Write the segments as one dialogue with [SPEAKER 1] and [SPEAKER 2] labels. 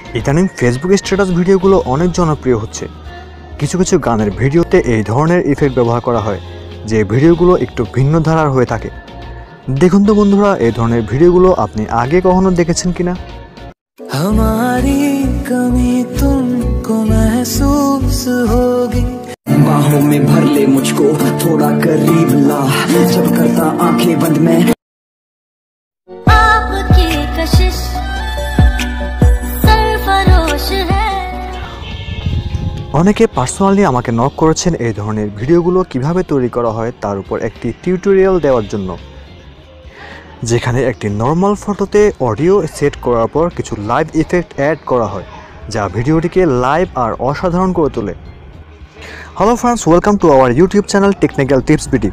[SPEAKER 1] ইদানিং Facebook status ভিডিওগুলো অনেক জনপ্রিয় হচ্ছে। কিছু কিছু গানের ভিডিওতে এই ধরনের ইফেক্ট ব্যবহার করা হয়, যে ভিডিওগুলো একটু ভিন্ন ধারার হয়ে থাকে। দেখুন তো বন্ধুরা, এই ধরনের ভিডিওগুলো আপনি আগে কখনো দেখেছেন কিনা?
[SPEAKER 2] हमारी कमी तुमको महसूस होगी, बाहों में भर ले मुझको थोड़ा करीब ला, जब करता आंखें बंद में आपकी कशिश सरफरोश है।
[SPEAKER 1] অনেকে পার্সোনালি আমাকে নক করেছেন এই ধরনের ভিডিওগুলো কিভাবে তৈরি করা হয় তার উপর একটি টিউটোরিয়াল দেওয়ার জন্য, যেখানে একটি নর্মাল ফটোতে অডিও সেট করার পর কিছু লাইভ ইফেক্ট অ্যাড করা হয়, যা ভিডিওটিকে লাইভ আর অসাধারণ করে তোলে। Hello friends, welcome to our YouTube channel technical tips BD.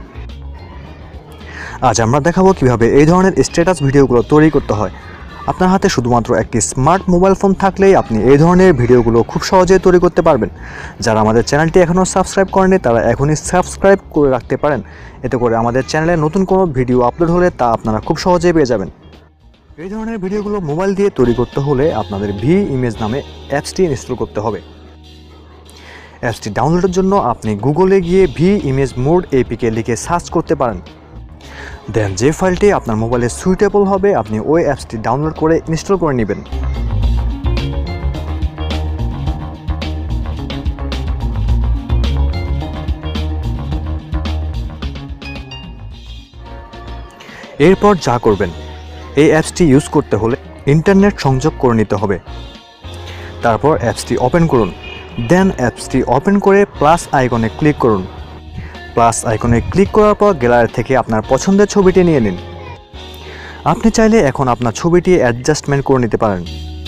[SPEAKER 1] আজ আমরা দেখাবো কিভাবে এই ধরনের স্ট্যাটাস ভিডিওগুলো তৈরি করতে হয়। আপনার হাতে শুধুমাত্র একটি স্মার্ট মোবাইল ফোন থাকলেই আপনি এই ধরনের ভিডিওগুলো খুব সহজেই তৈরি করতে পারবেন। যারা আমাদের চ্যানেলটি এখনও সাবস্ক্রাইব করেনি তারা এখনই সাবস্ক্রাইব করে রাখতে পারেন, এতে করে আমাদের চ্যানেলে নতুন কোনো ভিডিও আপলোড হলে তা আপনারা খুব সহজেই পেয়ে যাবেন। এই ধরনের ভিডিওগুলো মোবাইল দিয়ে তৈরি করতে হলে আপনাদের ভিইমেজ নামে অ্যাপসটি ইনস্টল করতে হবে। অ্যাপসটি ডাউনলোডের জন্য আপনি গুগলে গিয়ে ভিইমেজ মোড এপিকে লিখে সার্চ করতে পারেন। দেন যে ফাইলটি আপনার মোবাইলে সুইটেবল হবে আপনি ওই অ্যাপসটি ডাউনলোড করে ইনস্টল করে নেবেন। এরপর যা করবেন, এই অ্যাপসটি ইউজ করতে হলে ইন্টারনেট সংযোগ করে নিতে হবে। তারপর অ্যাপসটি ওপেন করুন। দেন অ্যাপসটি ওপেন করে প্লাস আইকনে ক্লিক করুন। প্লাস আইকনে ক্লিক করার পর গ্যালারি থেকে আপনার পছন্দের ছবিটি নিয়ে নিন। আপনি চাইলে এখন আপনার ছবিটি অ্যাডজাস্টমেন্ট করে নিতে পারেন।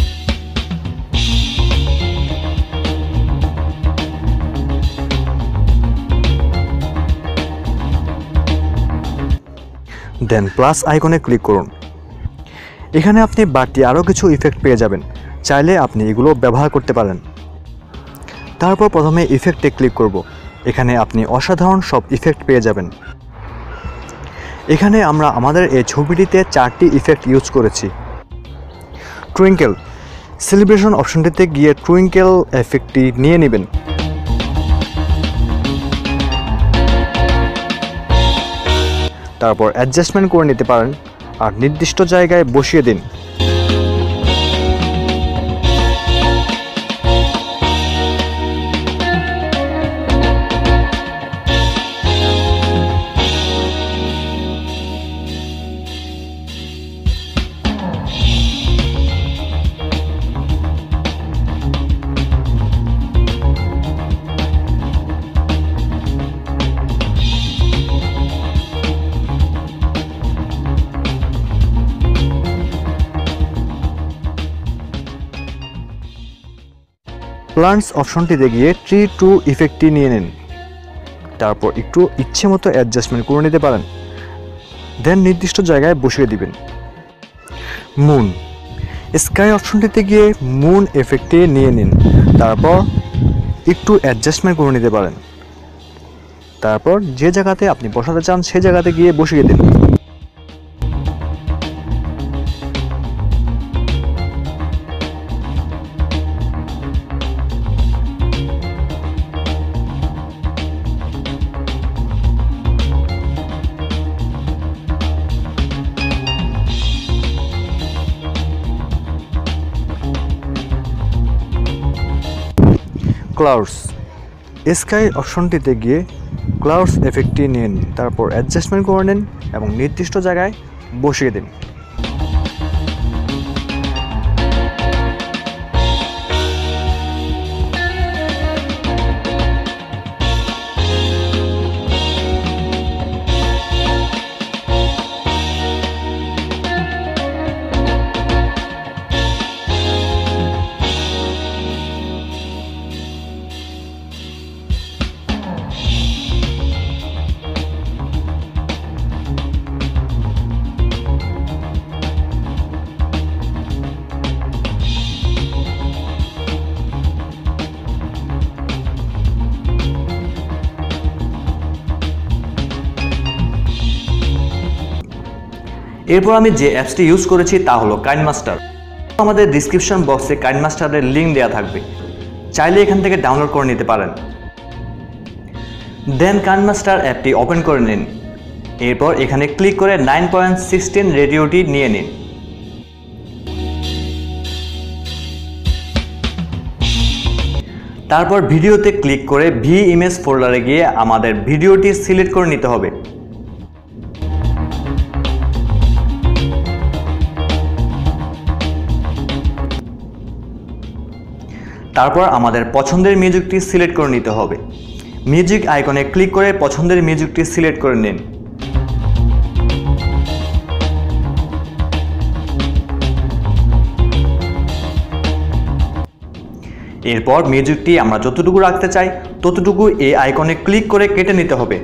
[SPEAKER 1] দেন প্লাস আইকনে ক্লিক করুন। এখানে আপনি বাড়তি আরও কিছু ইফেক্ট পেয়ে যাবেন, চাইলে আপনি এগুলো ব্যবহার করতে পারেন। তারপর প্রথমে ইফেক্টে ক্লিক করব। এখানে আপনি অসাধারণ সব ইফেক্ট পেয়ে যাবেন। এখানে আমরা আমাদের এই ছবিটিতে 4টি ইফেক্ট ইউজ করেছি। টুইঙ্কেল, সেলিব্রেশন অপশনটিতে গিয়ে টুইঙ্কেল এফেক্টটি নিয়ে নেবেন। তারপর অ্যাডজাস্টমেন্ট করে নিতে পারেন আর নির্দিষ্ট জায়গায় বসিয়ে দিন। প্লান্টস অপশনটিতে গিয়ে ট্রি টু ইফেক্টটি নিয়ে নিন। তারপর একটু ইচ্ছে মতো অ্যাডজাস্টমেন্ট করে নিতে পারেন। দেন নির্দিষ্ট জায়গায় বসিয়ে দিবেন। মুন, স্কাই অপশনটিতে গিয়ে মুন এফেক্টটি নিয়ে নিন। তারপর একটু অ্যাডজাস্টমেন্ট করে নিতে পারেন। তারপর যে জায়গাতে আপনি বসাতে চান সেই জায়গাতে গিয়ে বসিয়ে দিন। ক্লাউডস, স্কাই অপশনটিতে গিয়ে ক্লাউডস এফেক্টটি নিয়ে নিন। তারপর অ্যাডজাস্টমেন্ট করে নিন এবং নির্দিষ্ট জায়গায় বসিয়ে দিন। এরপর আমি যে অ্যাপসটি ইউজ করেছি তা হলো কাইনমাস্টার। আমাদের ডিসক্রিপশন বক্সে কাইনমাস্টারের লিঙ্ক দেওয়া থাকবে, চাইলে এখান থেকে ডাউনলোড করে নিতে পারেন। দেন কাইনমাস্টার অ্যাপটি ওপেন করে নিন। এরপর এখানে ক্লিক করে 9.16 রেডিওটি নিয়ে নিন। তারপর ভিডিওতে ক্লিক করে ভি ইমেজ ফোল্ডারে গিয়ে আমাদের ভিডিওটি সিলেক্ট করে নিতে হবে। তারপর আমাদের পছন্দের মিউজিকটি সিলেক্ট করে নিতে হবে। মিউজিক আইকনে ক্লিক করে পছন্দের মিউজিকটি সিলেক্ট করে নিন। এরপর মিউজিকটি আমরা যতটুকু রাখতে চাই ততটুকু এই আইকনে ক্লিক করে কেটে নিতে হবে।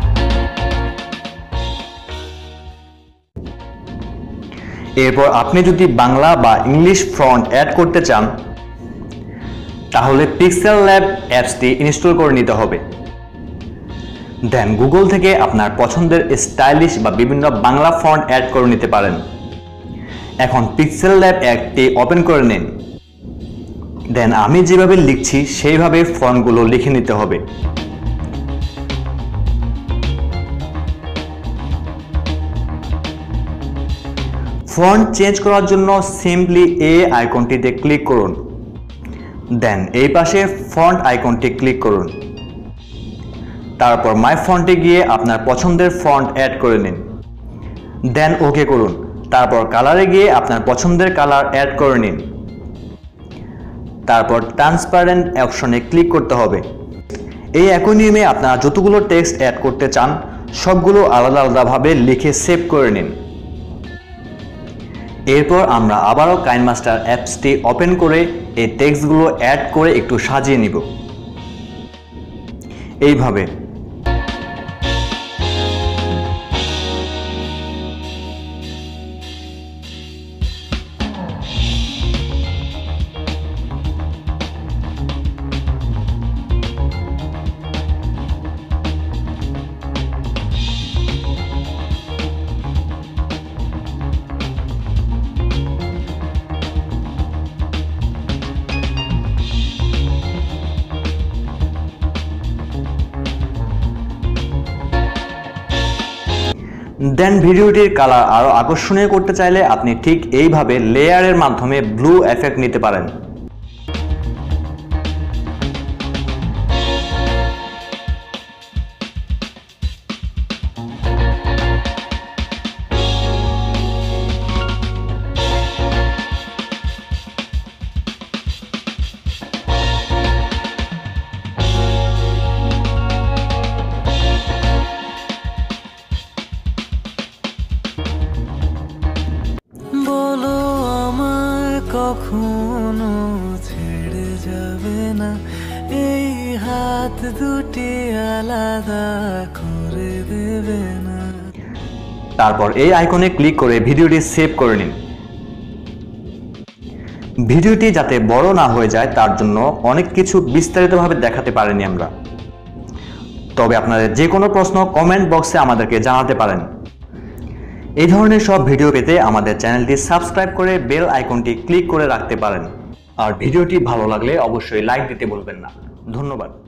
[SPEAKER 1] এরপর আপনি যদি বাংলা বা ইংলিশ ফন্ট অ্যাড করতে চান তাহলে পিক্সেল ল্যাব অ্যাপসটি ইনস্টল করে নিতে হবে। দেন গুগল থেকে আপনার পছন্দের স্টাইলিশ বা বিভিন্ন বাংলা ফন্ট অ্যাড করে নিতে পারেন। এখন পিক্সেল ল্যাব অ্যাপটি ওপেন করে নিন। দেন আমি যেভাবে লিখছি সেইভাবে ফন্টগুলো লিখে নিতে হবে। ফন্ট চেঞ্জ করার জন্য সিম্পলি এই আইকনটিতে ক্লিক করুন। দেন এই পাশে ফন্ট আইকনটি ক্লিক করুন। তারপর মাই ফন্টে গিয়ে আপনার পছন্দের ফন্ট অ্যাড করে নিন। দেন ওকে করুন। তারপর কালারে গিয়ে আপনার পছন্দের কালার অ্যাড করে নিন। তারপর ট্রান্সপারেন্ট অপশনে ক্লিক করতে হবে। এই একই নিয়মে আপনারা যতগুলো টেক্সট অ্যাড করতে চান সবগুলো আলাদা আলাদাভাবে লিখে সেভ করে নিন। এরপর আমরা আবারও কাইনমাস্টার অ্যাপসটি ওপেন করে এই টেক্সটগুলো অ্যাড করে একটু সাজিয়ে নিব এইভাবে। দেন ভিডিওটির কালার আরো আকর্ষণীয় করতে চাইলে আপনি ঠিক এইভাবে লেয়ারের মাধ্যমে ব্লু এফেক্ট নিতে পারেন।
[SPEAKER 2] কখনো ছেড়ে যাবে না, এই হাত দুটি আলাদা করে দেবে না।
[SPEAKER 1] তারপর এই আইকনে ক্লিক করে ভিডিওটি সেভ করে নিন। ভিডিওটি যাতে বড় না হয়ে যায় তার জন্য অনেক কিছু বিস্তারিতভাবে দেখাতে পারিনি আমরা। তবে আপনাদের যে কোনো প্রশ্ন কমেন্ট বক্সে আমাদেরকে জানাতে পারেন। এই ধরনের সব ভিডিও পেতে আমাদের চ্যানেলটি সাবস্ক্রাইব করে বেল আইকনটি ক্লিক করে রাখতে পারেন। আর ভিডিওটি ভালো লাগলে অবশ্যই লাইক দিতে ভুলবেন না। ধন্যবাদ।